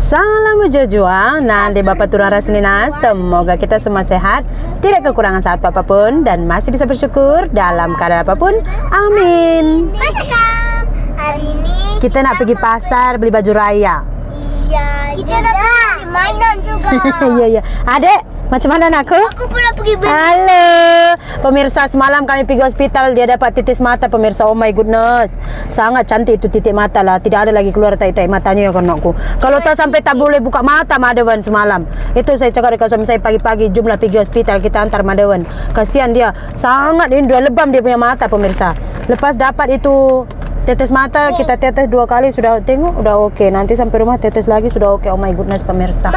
Salam berjuang, nanti Bapak Turun Rasnina. Semoga kita semua sehat, tidak kekurangan satu apapun, dan masih bisa bersyukur dalam keadaan apapun. Amin. Hari ini Kita nak pergi pasar beli baju raya. iya, kita nak pergi mainan juga. Iya, iya. Adek, macam mana anakku? Aku pernah pergi beli. Halo. Pemirsa, semalam kami pergi hospital, dia dapat titis mata pemirsa. Oh my goodness. Sangat cantik itu titik mata lah. Tidak ada lagi keluar tai-tai matanya ya anakku. Kalau tak sampai tak boleh buka mata Madawan semalam. Itu saya cakap dekat suami saya pagi-pagi, jumlah pergi hospital, kita antar Madawan. Kasihan dia. Sangat ini dua lebam dia punya mata pemirsa. Lepas dapat itu tetes mata, kita tetes 2 kali sudah tengok udah oke. Nanti sampai rumah tetes lagi sudah oke. Oh my goodness pemirsa.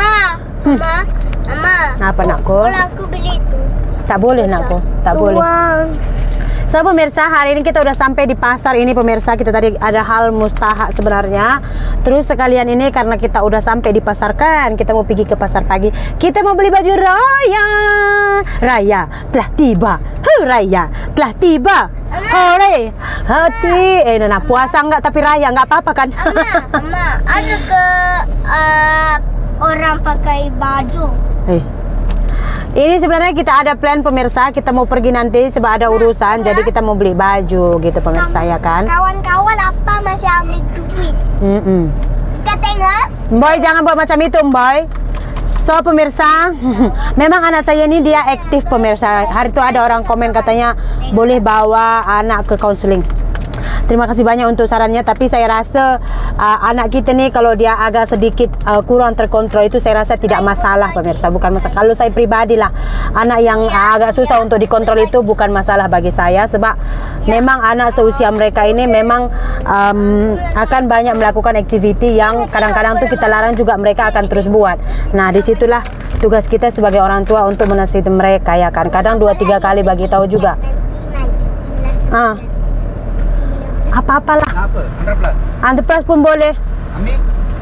Mama. Apa nakku? Kalau aku beli itu. Tak boleh nakku, tak boleh. So pemirsa, hari ini kita udah sampai di pasar ini pemirsa. Kita tadi ada hal mustahak sebenarnya. Terus sekalian ini karena kita udah sampai di pasar kan, kita mau pergi ke pasar pagi. Kita mau beli baju raya. Raya telah tiba. Raya telah tiba. Hore, hati. Nana puasa enggak tapi raya enggak apa-apa kan? Mama, ada ke orang pakai baju. Ini sebenarnya kita ada plan pemirsa, kita mau pergi nanti sebab ada urusan, jadi kita mau beli baju gitu pemirsa ya kan. Kawan-kawan apa masih ambil duit? Kita tengok. Boy jangan buat macam itu Boy. So pemirsa, memang anak saya ini dia aktif pemirsa. Hari itu ada orang komen katanya boleh bawa anak ke counseling. Terima kasih banyak untuk sarannya, tapi saya rasa anak kita nih kalau dia agak sedikit kurang terkontrol itu saya rasa tidak masalah pemirsa, bukan masalah. Kalau saya pribadi lah, anak yang agak susah untuk dikontrol itu bukan masalah bagi saya, sebab memang anak seusia mereka ini memang akan banyak melakukan aktiviti yang kadang-kadang tuh kita larang juga mereka akan terus buat. Nah disitulah tugas kita sebagai orang tua untuk menasihati mereka ya kan. Kadang 2-3 kali bagi tahu juga. Apa-apalah. Apa? 100+ pun boleh. Ambil.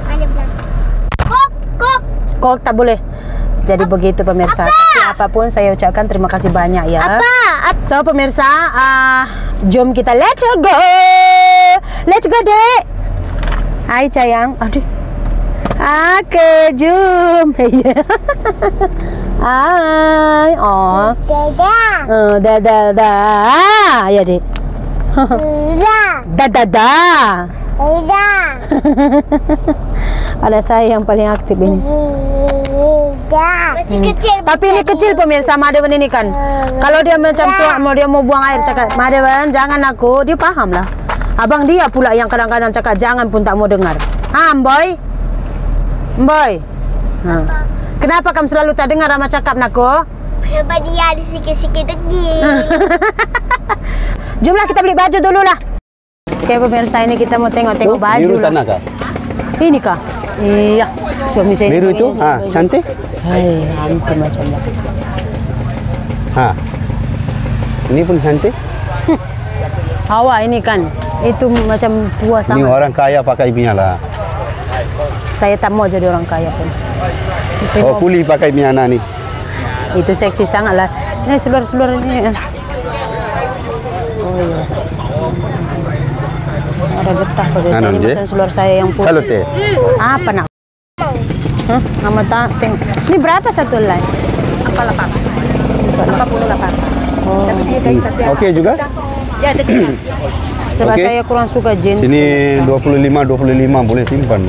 Kok. Kok tak boleh. Jadi begitu pemirsa. Tapi apapun saya ucapkan terima kasih banyak ya. So pemirsa, jom kita let's go. Let's go dek. Hai sayang. Aduh. Oke, jom. Hai. Oh. Dadah. Ya dek. Dadah. Ada saya yang paling aktif ini. Masih kecil. Tapi ini kecil pemirsa Madawan ini kan. Kalau dia macam tua dia mau buang air cakap Madawan jangan aku, dia paham lah. Abang dia pula yang kadang-kadang cakap jangan pun tak mau dengar. Boy. Kenapa kamu selalu tak dengar sama cakap nako? Sebab dia ada sikit-sikit lagi. Jomlah kita beli baju dulu lah. Oke pemirsa, ini kita mau tengok-tengok baju. Biru tanah kah? Ini kah? Iya. Suami saya Biru itu? Cantik? Hai, hampir macamnya. Ini pun cantik. Hawa ini kan, itu macam puas Ini sangat. orang kaya pakai punya lah. Saya tak mau jadi orang kaya pun. Oh, kuli pakai punya anak ni. Itu seksi sangat lah. Ini seluar-seluar ini. Oh iya. Ada getah bagus. Ini macam seluar saya yang putih. Kalau teh. Apa nak? Nama tak tengok. Ini berapa satu helai? 48. Oh. Tapi dia kain cantik. Okey juga? Ya, ada kena. Sebab Okey. saya kurang suka jeans. Sini 25 boleh simpan.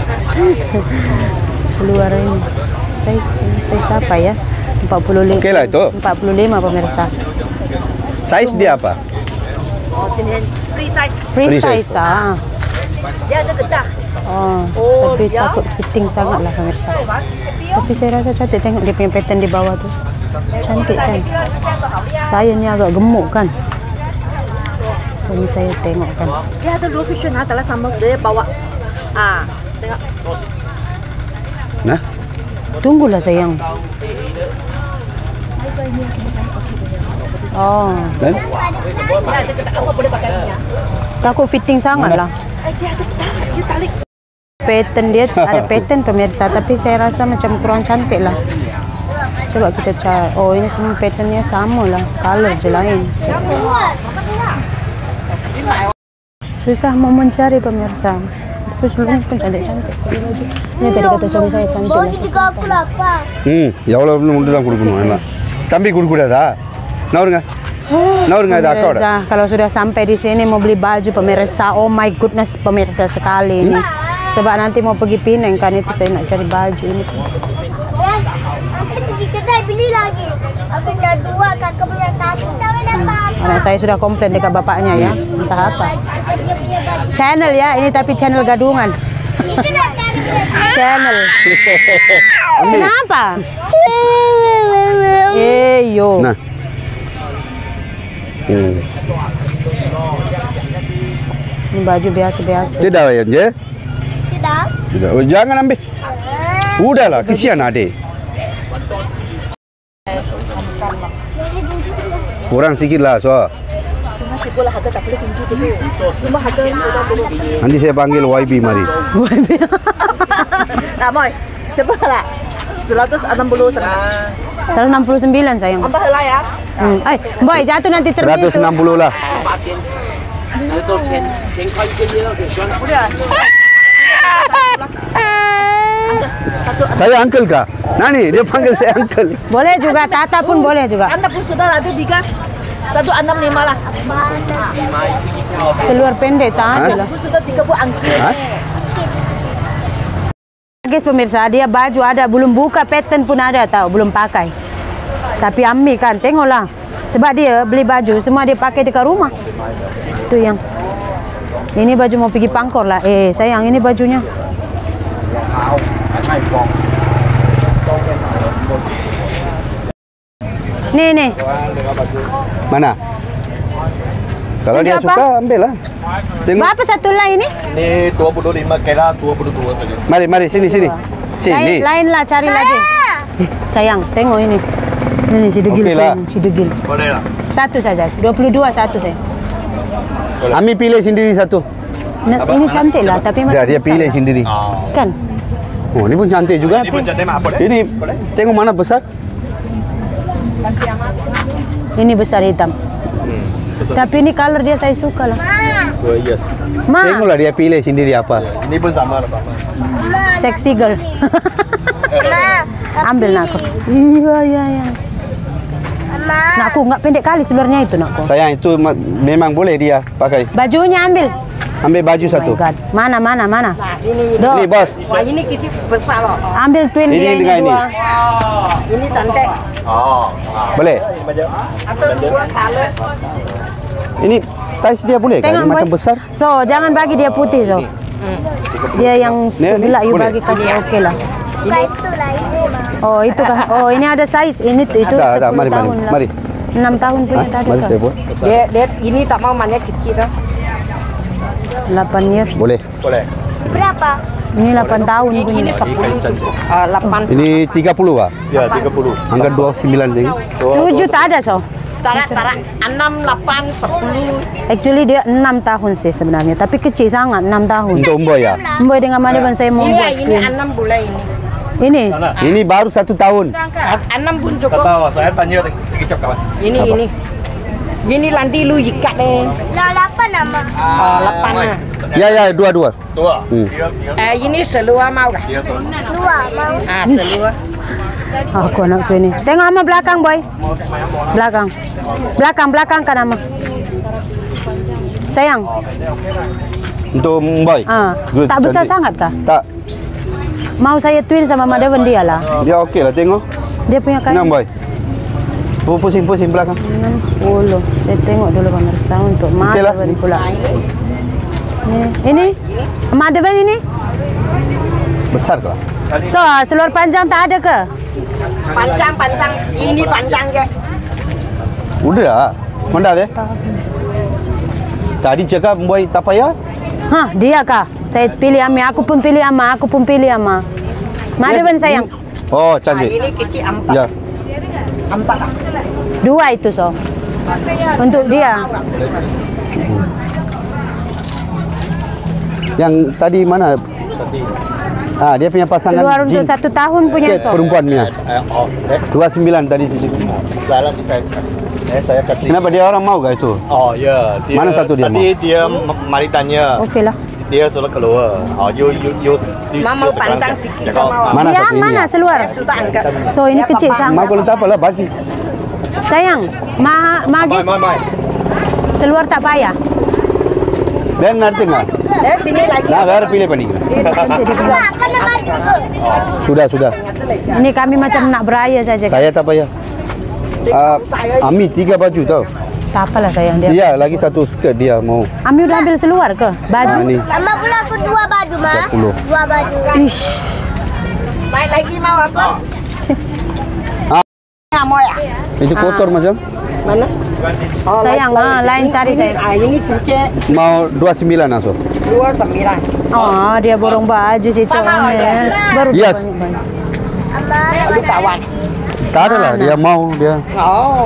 Seluar ini. Saya apa ya? 45. Okey lah itu. 45 pemirsa. Saiz dia apa? Oh, jenis free size. Free Free size. size ah. Dia ada getah. Oh, tapi takut fitting sangat lah pemirsa. Tapi saya rasa cantik, tengok dia punya pattern di bawah tu. Cantik kan? Saya ni agak gemuk kan? Ini saya tengok kan. Dia ada dua fashion telah sama dia bawa. Tengok. Nah, Tunggulah sayang. Oh, dan Apa boleh pakai punya? takut fitting sangat lah. Dia ada getah. Dia tarik. Pattern dia ada pattern pemirsa, tapi saya rasa macam kurang cantik lah. Coba kita cari. Oh, ini semua patternnya sama lah, color je lain. Susah mau mencari pemirsa. Tapi seluruhnya pun cantik-cantik. Ini tadi kata suami saya cantik. Bos 38. எவ்வளோ மட்டும் கொடுக்கணும் எல்லாம் தம்பி கொடுக்கூடாதா நவருங்க nggak ada akor? Pemirsa, kalau sudah sampai di sini mau beli baju pemirsa, oh my goodness pemirsa sekali ini. Sebab nanti mau pergi Pinang kan itu saya nak cari baju ini. Aku pergi kedai beli lagi. Aku dah 2, kakak punya 1. Tak dapat. Anak saya sudah komplain dekat bapaknya ya, entah apa. Dia punya baju. Channel ya, ini tapi channel gadungan. Itu nak cari Channel. Kenapa? Yo. Nah. Ini baju biasa-biasa. Tidak ya, Je? Tidak. Tidak. Oh, jangan ambil. Udahlah, kesian adik. Kurang sikit lah, so. Nanti saya panggil YB mari. Nah, Moy, coba lah. 169 sana. 169 sayang. Ambah lah ya. Boy, jatuh nanti terbit itu. 160 lah. Udah. Saya uncle kah? Nani, dia panggil saya uncle. Boleh juga, Tata pun boleh juga. Anda pun sudah ada 3. 165 lah. Seluar pendek tak ada lah. Pun sudah 3 bu angkir. Hah? Guys pemirsa, dia baju ada, belum buka pattern pun ada tahu, belum pakai. Tapi Ami kan, tengoklah. Sebab dia beli baju, semua dia pakai dekat rumah. Itu yang. Ini baju mau pergi Pangkor lah. Sayang, ini bajunya. Nih. Mana? Kalau Ini dia apa? suka, ambil lah. Tengok. Berapa satu lah ini? Ini 25 kira 22 saja. Mari, sini. Sini. Lain lah, cari lagi. Sayang, tengok ini. Ini si Degil. Okey lah. Si Degil. Boleh lah. Satu saja. 22 satu saya. Ami pilih sendiri satu. Ini cantik lah, tapi macam Dia besar pilih lah. sendiri. Kan? Oh, ini pun cantik juga. Ini pun cantik mak boleh. Ini tengok mana besar. Ini besar hitam. Tapi ini color dia saya suka lah. Oh, yes. Ma, Tengoklah dia pilih sendiri apa. Ini pun sama lah sama. sexy girl. Ambil nak aku. Iya. Nak aku nggak pendek kali seluarnya itu nak aku. Sayang itu memang boleh dia pakai. Bajunya ambil. Ambil baju Oh satu. my God. Mana? Ini. Do. Ini bos. Wah, ini kecil besar loh. Ambil twin Ini dia ini dengan ini. dua. Ini cantik. Boleh. Atau 2 color. Ini size dia boleh kan? Tengok, Dia macam boy. besar. So, jangan bagi dia putih so. Dia yang bila you boleh. bagi kasih oke lah. Bukan itu lah, ini mah. Oh, itu kah? Oh, ini ada size. Ini itu Ada. 10 Mari. tahun lah. Mari. 6 tahun punya tak ada. Mari saya buat. Dia ini tak mau mana kecil dah. 8 years. Boleh. Boleh. Berapa? Ini 8 tahun punya. Ini 10 8. Ini 30 ah. Ya, 30. Angkat 29 je. 7 tak ada so. Tarak 6 8 10. Actually dia 6 tahun sih sebenarnya, tapi kecil sangat 6 tahun. Untuk Umboy ya. Boy dengan mana saya mau Ini buat ini screen. 6 bulan ini. Ini. Ini baru 1 tahun. 6 pun Tak cukup. tahu, saya tanya sekejap kawan. Ini. Ini nanti lu ikat deh. Lah 8 nama. 8 lah. Ya, dua. Tua. Hmm. Dia Ini seluar mau kah? dia selalu. 2 mau. Seluar. Aku anakku ini. Tengok ama belakang boy. Belakang kan ama. Sayang. Untuk Umboy. Good, Tak besar cantik. sangat kah? Tak. Mau saya twin sama Madawan dia lah. Dia okey lah tengok. Dia punya kain. 6 boy. Pusing belakang. 6, 10. Saya tengok dulu pemirsa untuk Okey lah. Madawan pula. Ini? Madawan ini? Besar ke? So, seluar panjang tak ada ke? Panjang. Ini panjang je. Udah. Mana deh? Tadi cakap Umboy tak payah. Hah, dia kah? Saya pilih Ami, aku pun pilih Ama. Madawan sayang. Oh, cantik. Ini kecil 4. Ya. 4 lah. 2 itu so. Untuk dia. Yang tadi mana? Dia punya pasangan Seluar untuk jeans. 1 tahun punya Sikit so. perempuan punya. Oh, yes. 29 tadi situ. Dalam saya kasih. Kenapa dia orang mau gak itu? Oh, ya. Mana satu dia tadi dia mari tanya. Okey lah. dia sudah keluar. Mama pandang sikit sama. Mana Dia satu ini? mana seluar? Sudah angkat. So ini kecil Mak sangat. boleh tak apalah bagi. Sayang, magis Mai. seluar tak payah. Dan nanti nggak? Sini lagi. Nah, biar pilih panik. Apa nama baju? Sudah. Ini kami macam nak beraya saja. Saya tak payah. Ami 3 baju tau. Tak apalah sayang dia. Dia lagi satu skirt dia mau. Ami udah ambil seluar ke? Baju? Nah, ni. Mama pula aku 2 baju, Ma. 30. 2 baju. Ish. Mai lagi mau apa? Mau ya? Itu kotor macam. Mana? Sayang, lain cari sayang. Ini cuci Mau 29 langsung. 29. Oh, dia borong baju si Cong. Baru Yes. Lu kawan. Tak ada lah, dia mau dia. Oh.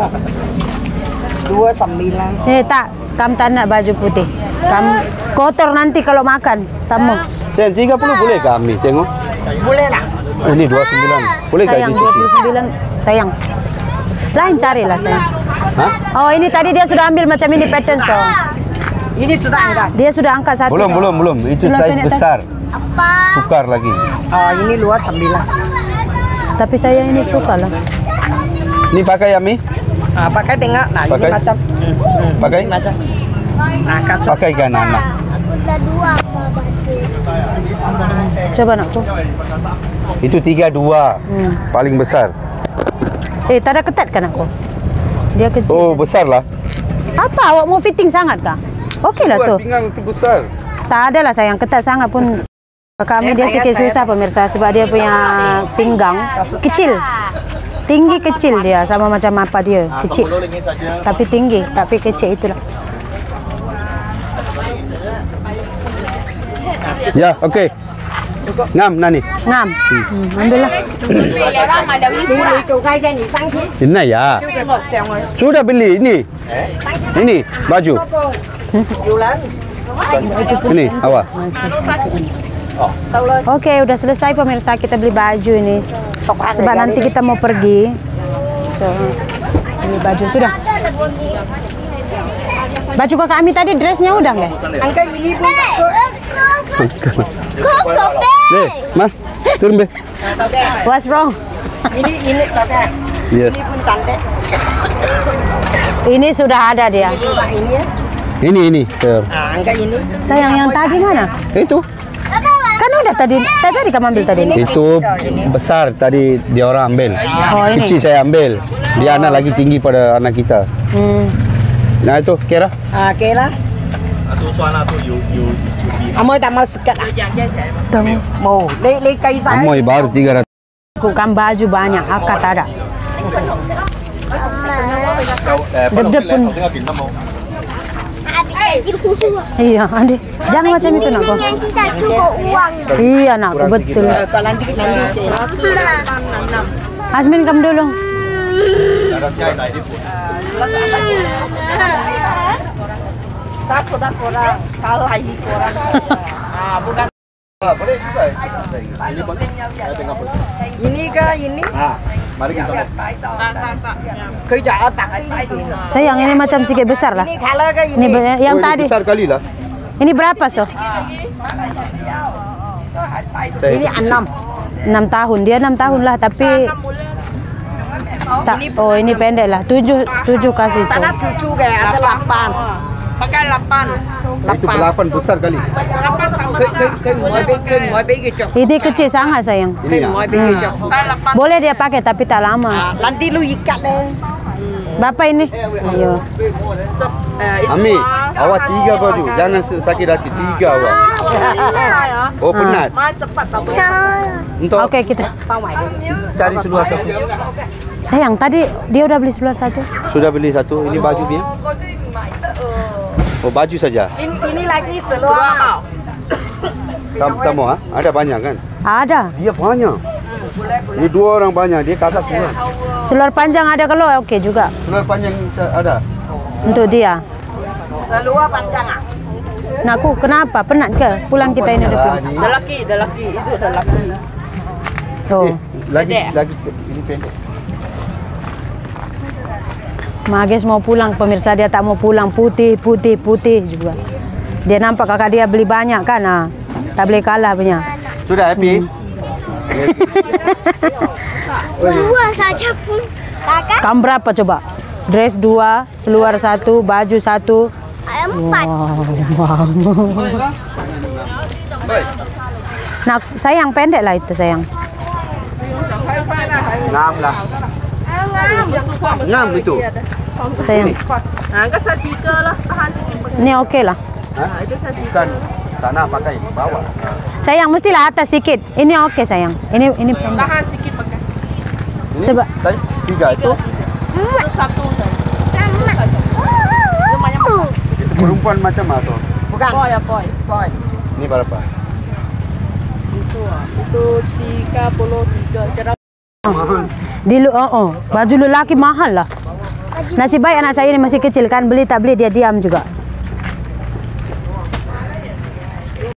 29. Tak, kamu tak nak baju putih. Kamu kotor nanti kalau makan. Kamu. Sayang 30 boleh ke Ami? Tengok. Boleh tak? Ini 29. Boleh ke Sayang, dicuci? 29. Sayang. Lain carilah sayang. Hah? Oh, ini tadi dia sudah ambil macam ini pattern so. Ini sudah angkat. Dia sudah angkat satu. Belum. Itu Belum size pendek, besar. Apa? Tukar lagi. Oh, ini luar 9. Tapi saya ini suka lah. Ini pakai Ami? Pakai tengok. Nah, ini Pakai? macam. Pakai? Ini macam. Nah, kasut. Pakai ke anak-anak? Aku dah 2 apa baju. Coba nakku. Itu 32. Paling besar. Tak ada ketat kan aku? Dia kecil. Oh, besar lah. Apa awak mau fitting sangat kah? Okey lah tu. Pinggang itu besar. Tak ada lah sayang, ketat sangat pun. Kami dia sikit susah pemirsa sebab dia punya pinggang kecil. Tinggi kecil dia sama macam apa dia. Kecil. Tapi tinggi, tapi kecil itulah. Ya, okey. Ngam nani. Ngam. Ambillah. Ini ya. Sudah beli ini. Ini baju. Ini awak. Okey, udah selesai pemirsa, kita beli baju ini. Sebab nanti kita mau pergi. So, ini baju sudah. Baju kakak Ami tadi dressnya udah nggak? Angkat ini pun. Kok sobek? Mas, turun be. What's wrong? Ini pakai. Ya. Ini pun cantik. Ini sudah ada dia. Coba ini ya. Ini. Angkat ini. Sayang, yang tadi mana? Itu. Kan udah tadi kamu ambil tadi. Itu besar tadi dia orang ambil. Oh, ini. Kecil saya ambil. Dia anak lagi tinggi pada anak kita. Nah itu kira. Okey lah. Atau suara tu you. Amoy tak mau sekat. Mau. Le kai saya. Amoy baru 300. Aku kan baju banyak, akad ada. Deg-deg pun. Iya, Andi. Jangan macam itu nakku. Yang kita cukup uang. Iya nakku, betul. Kalau nanti. Asmin kamu dulu. Satu dah korang. Salah ini korang. Bukan. Boleh juga. Ini ke ini? Mari kita. Kerja taksi ini. Sayang, ini macam sikit besar lah. Ini kalau ke Ini ini. yang Oh, ini tadi. besar kali lah. Ini berapa so? Ini 6. 6 tahun. Dia 6 tahun lah tapi tak. Oh, ini pendek lah. 7 kasih so. Tanah cucu kayak ada 8. Pakai 8. Itu 8 besar kali. Mau pergi cok. Ini kecil sangat sayang. Ini ya. Mau pergi cok. Saya 8. Boleh dia pakai tapi tak lama. Nanti lu ikat deh. Bapak ini. Ayo. Ami, awak 3 baju. Jangan sakit hati. 3 awak. Oh penat. Cepat tak Untuk Okey, kita. cari seluar satu. Sayang, tadi dia udah beli seluar satu. Sudah beli satu. Ini baju dia. Oh baju saja. Ini lagi seluar. Tak mau ha? Ada banyak kan? Ada. Dia banyak. Ini 2 orang banyak. Dia kakak semua. Seluar panjang ada kalau okey juga Seluar panjang ada. untuk dia. Seluar panjang ah. Nakku, kenapa? Penat ke? Pulang kita ini udah pulang. Lelaki itu lelaki. Oh. Lagi ini pendek. Mages mau pulang pemirsa, dia tak mau pulang, putih juga. Dia nampak kakak dia beli banyak kan, tak boleh kalah punya. Sudah happy? Dua saja pun. Kakak Kamu berapa coba? Dress 2, seluar 1, baju 1. 4. Wow. Nah, sayang pendek lah itu sayang. Ngam lah. Ngam itu. Sayang. Ini oke lah. Hah? Bukan tanah pakai bawah. Sayang mestilah atas sedikit. Ini oke sayang. Ini pendek. Tahan sikit pakai. Ini Sebab- tadi 3 itu. Itu satu. Itu perempuan macam apa? Bukan. Boy ya boy. Boy. Ini berapa? Itu 33. Cara Baju lelaki mahal lah. Nasib baik anak saya ini masih kecil kan, beli tak beli dia diam juga.